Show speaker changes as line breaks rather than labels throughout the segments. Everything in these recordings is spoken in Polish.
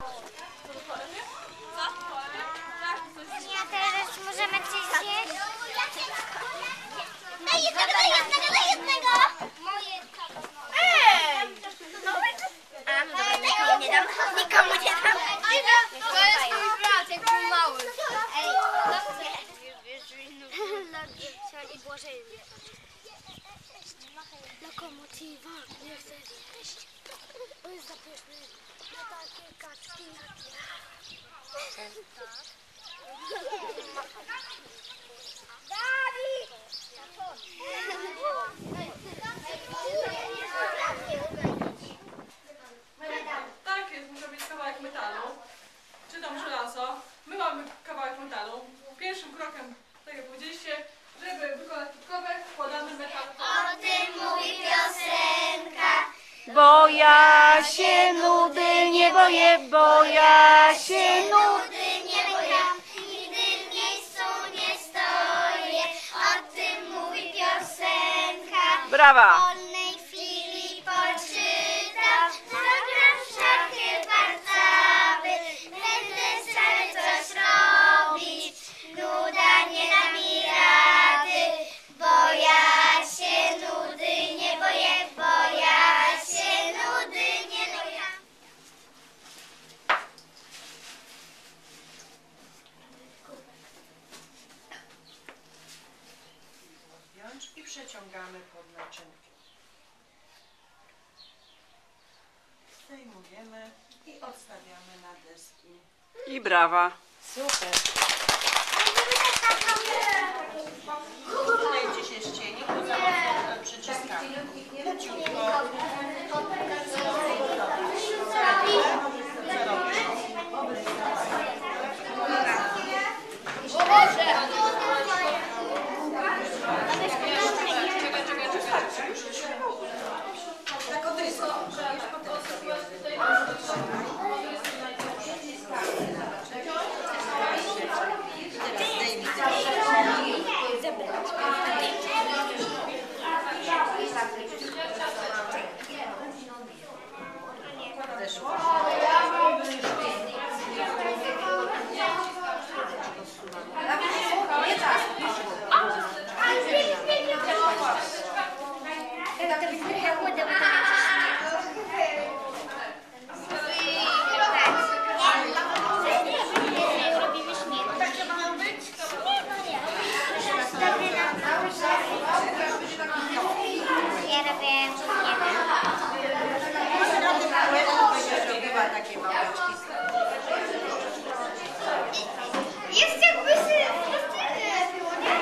Ja teraz możemy coś zjeść? Daj jednego! Moje nikomu nie dam. To jest mój brat, jak był mały. Ej, i Błażej. Lokomotywa, nie chcę zjeść. To jest zapyszne. Na takie kaczki jak ja. Dawid!
Tak jest, muszę mieć kawałek metalu. Czy tam żelazo. My mamy kawałek metalu. Pierwszym krokiem, tak jak powiedzieliście, żeby wykonać kitkowe, wkładamy metal.
O tym mówi piosenka.
Bo ja się nudy nie boję, bo ja się nudy.
Nudy nie boję, nigdy w miejscu nie stoję. O tym mówi piosenka.
Brawa!
W wolnej chwili poczytam, zagram w szachy warcaby. Będę stale coś robić, nuda nie da mi rady. Bo ja się nudy nie boję, bo ja się nudy nie boję.
I przeciągamy pod naczynkiem. Zdejmujemy i odstawiamy na deski.
I brawa.
Super. Tutaj gdzie się ścieni, to za mocno przyciskamy. Leciutko. Co robisz? Tak odrysko. Teraz zdejmij Weszło.
Ja robię
Zrobiła takie małeczki.
jest jakby się było, nie?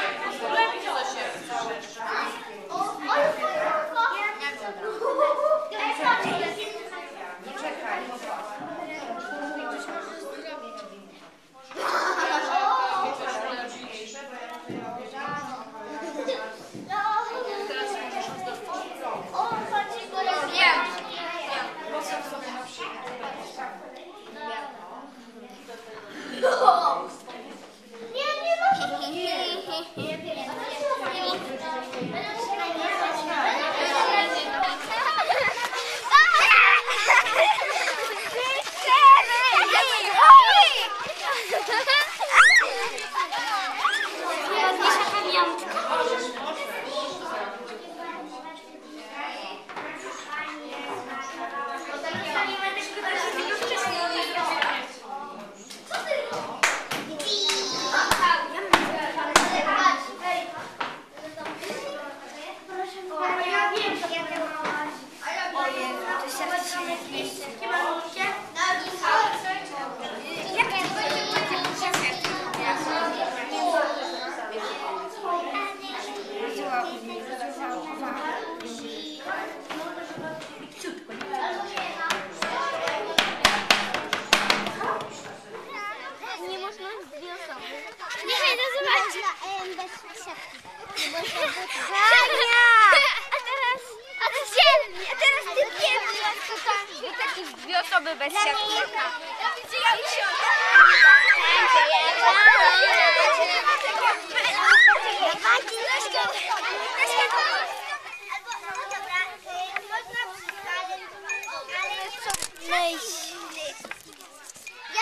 Dwie osoby bez siatki.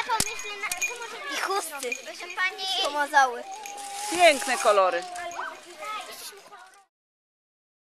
pomyślę na... I chusty. Proszę pani... Pomozały.
Piękne kolory.